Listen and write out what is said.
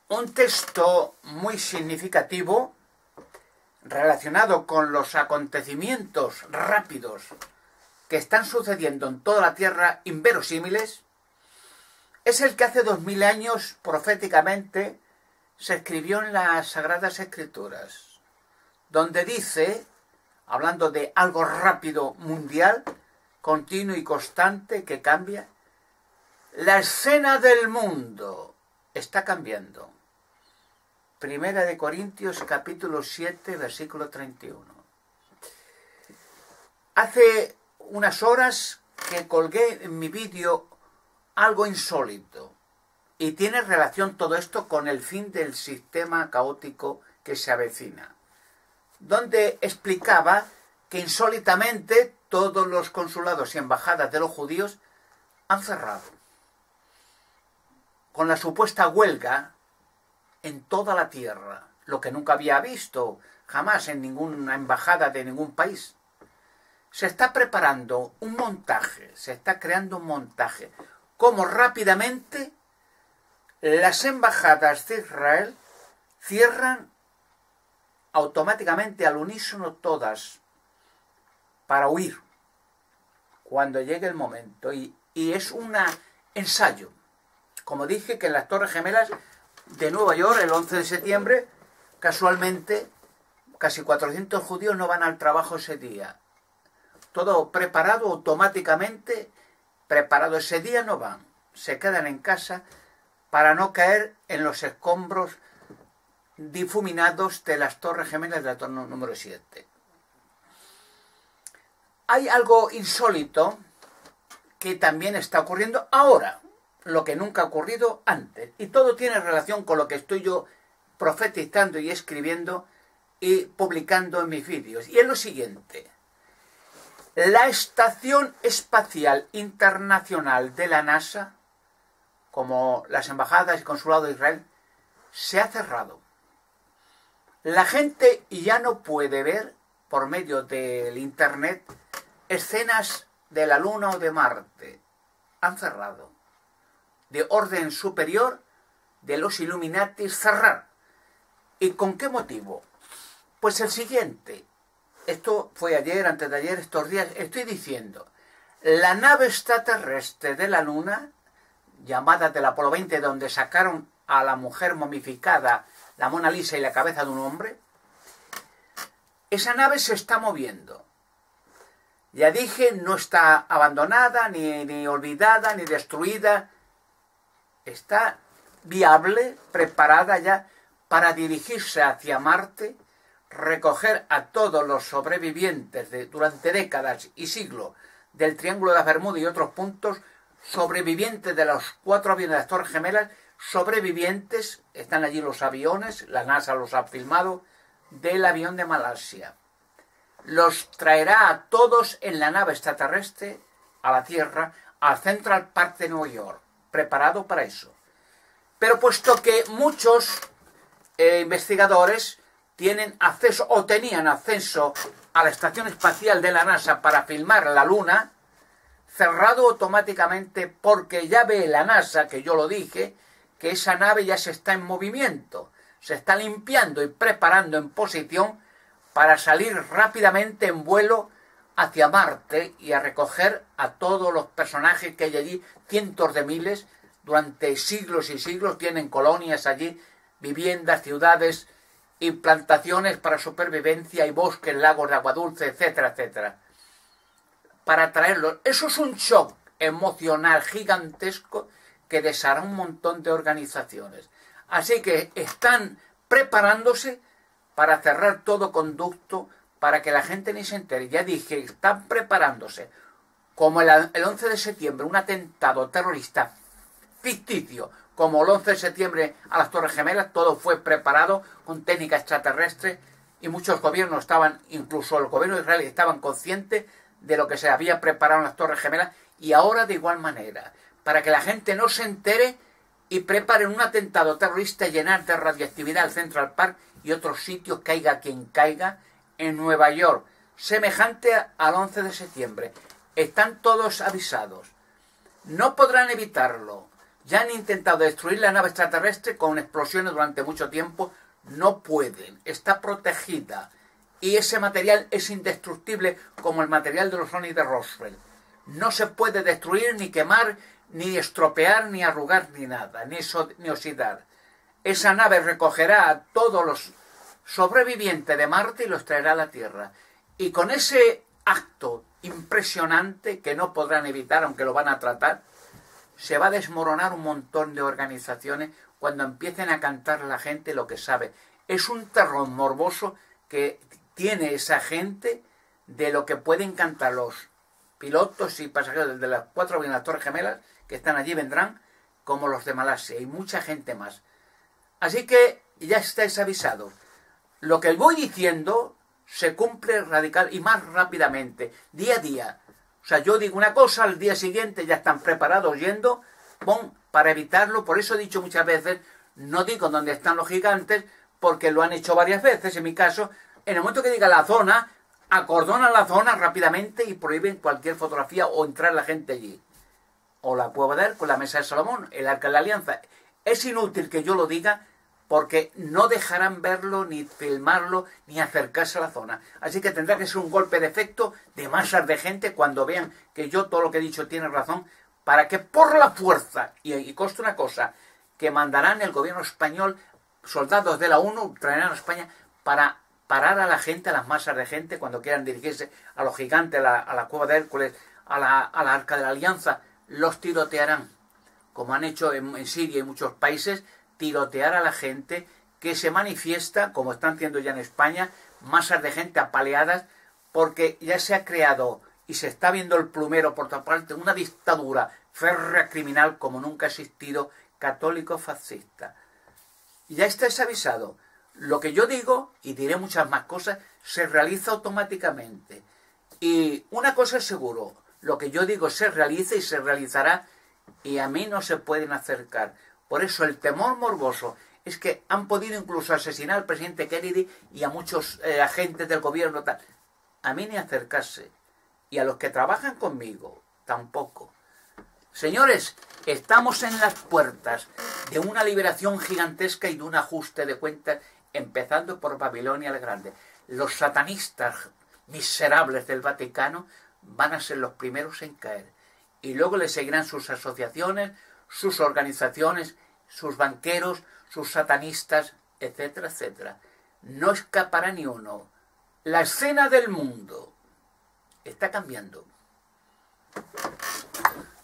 Un texto muy significativo relacionado con los acontecimientos rápidos que están sucediendo en toda la tierra, inverosímiles, es el que hace 2000 años proféticamente se escribió en las Sagradas Escrituras, donde dice, hablando de algo rápido mundial, continuo y constante que cambia, la escena del mundo está cambiando. Primera de Corintios capítulo 7, versículo 31. Hace unas horas que colgué en mi vídeo algo insólito y tiene relación todo esto con el fin del sistema caótico que se avecina, donde explicaba que insólitamente todos los consulados y embajadas de los judíos han cerrado, con la supuesta huelga en toda la tierra, lo que nunca había visto jamás en ninguna embajada de ningún país. Se está preparando un montaje, se está creando un montaje, como rápidamente las embajadas de Israel cierran automáticamente al unísono todas para huir cuando llegue el momento. Y es un ensayo. Como dije, que en las Torres Gemelas de Nueva York, el 11 de septiembre, casualmente, casi 400 judíos no van al trabajo ese día. Todo preparado automáticamente, preparado ese día no van. Se quedan en casa para no caer en los escombros difuminados de las Torres Gemelas de la torre número 7. Hay algo insólito que también está ocurriendo ahora, lo que nunca ha ocurrido antes. Y todo tiene relación con lo que estoy yo profetizando y escribiendo y publicando en mis vídeos. Y es lo siguiente. La Estación Espacial Internacional de la NASA, como las embajadas y consulados de Israel, se ha cerrado. La gente ya no puede ver, por medio del Internet, escenas de la Luna o de Marte. Han cerrado. De orden superior de los Illuminati cerrar. ¿Y con qué motivo? Pues el siguiente. Esto fue ayer, antes de ayer, estos días. Estoy diciendo, la nave extraterrestre de la Luna, llamada del Apolo 20, donde sacaron a la mujer momificada, la Mona Lisa y la cabeza de un hombre, esa nave se está moviendo. Ya dije, no está abandonada, ni olvidada, ni destruida. Está viable, preparada ya para dirigirse hacia Marte, recoger a todos los sobrevivientes durante décadas y siglos del Triángulo de las Bermudas y otros puntos, sobrevivientes de los 4 aviones de las Torres Gemelas, sobrevivientes, están allí los aviones, la NASA los ha filmado, del avión de Malasia. Los traerá a todos en la nave extraterrestre a la Tierra, al Central Park de Nueva York, preparado para eso. Pero puesto que muchos investigadores tienen acceso o tenían acceso a la estación espacial de la NASA para filmar la Luna, cerrado automáticamente porque ya ve la NASA, que yo lo dije, que esa nave ya se está en movimiento, se está limpiando y preparando en posición para salir rápidamente en vuelo hacia Marte y a recoger a todos los personajes que hay allí, cientos de miles, durante siglos y siglos, tienen colonias allí, viviendas, ciudades y plantaciones para supervivencia y bosques, lagos de agua dulce, etcétera, etcétera. Para traerlos. Eso es un shock emocional gigantesco que deshará un montón de organizaciones. Así que están preparándose para cerrar todo conducto para que la gente ni se entere. Ya dije, están preparándose como el 11 de septiembre, un atentado terrorista ficticio, como el 11 de septiembre a las Torres Gemelas, todo fue preparado con técnica extraterrestre y muchos gobiernos estaban, incluso el gobierno de Israel, estaban conscientes de lo que se había preparado en las Torres Gemelas y ahora de igual manera, para que la gente no se entere y preparen un atentado terrorista y llenar de radioactividad el Central Park y otros sitios, caiga quien caiga, en Nueva York, semejante al 11 de septiembre. Están todos avisados. No podrán evitarlo. Ya han intentado destruir la nave extraterrestre con explosiones durante mucho tiempo. No pueden. Está protegida. Y ese material es indestructible como el material de los ovnis de Roswell. No se puede destruir, ni quemar, ni estropear, ni arrugar, ni nada, ni oxidar. Esa nave recogerá a todos los sobrevivientes de Marte y los traerá a la Tierra. Y con ese acto impresionante, que no podrán evitar, aunque lo van a tratar, se va a desmoronar un montón de organizaciones cuando empiecen a cantar a la gente lo que sabe. Es un terror morboso que tiene esa gente de lo que pueden cantar los pilotos y pasajeros de las 4 aviones de las Torres Gemelas que están allí, vendrán, como los de Malasia y mucha gente más. Así que ya estáis avisados. Lo que voy diciendo se cumple radical y más rápidamente, día a día. O sea, yo digo una cosa, al día siguiente ya están preparados yendo, para evitarlo. Por eso he dicho muchas veces, no digo dónde están los gigantes, porque lo han hecho varias veces. En mi caso, en el momento que diga la zona, acordonan la zona rápidamente y prohíben cualquier fotografía o entrar la gente allí. O la Cueva de Hércules, la Mesa de Salomón, el Arca de la Alianza. Es inútil que yo lo diga porque no dejarán verlo, ni filmarlo, ni acercarse a la zona. Así que tendrá que ser un golpe de efecto de masas de gente cuando vean que yo todo lo que he dicho tiene razón, para que por la fuerza, y consta una cosa, que mandarán el gobierno español, soldados de la ONU, traerán a España para parar a la gente, a las masas de gente, cuando quieran dirigirse a los gigantes, a la Cueva de Hércules, a la Arca de la Alianza, los tirotearán, como han hecho en Siria y muchos países, tirotear a la gente que se manifiesta, como están haciendo ya en España, masas de gente apaleadas, porque ya se ha creado y se está viendo el plumero por toda parte, una dictadura férrea criminal como nunca ha existido, católico fascista. Ya estáis avisado. Lo que yo digo, y diré muchas más cosas, se realiza automáticamente. Y una cosa es seguro, lo que yo digo se realiza y se realizará, y a mí no se pueden acercar. Por eso el temor morboso es que han podido incluso asesinar al presidente Kennedy y a muchos agentes del gobierno. Tal. A mí ni acercarse. Y a los que trabajan conmigo, tampoco. Señores, estamos en las puertas de una liberación gigantesca y de un ajuste de cuentas, empezando por Babilonia el Grande. Los satanistas miserables del Vaticano van a ser los primeros en caer. Y luego le seguirán sus asociaciones, sus organizaciones, sus banqueros, sus satanistas, etcétera, etcétera. No escapará ni uno. La escena del mundo está cambiando.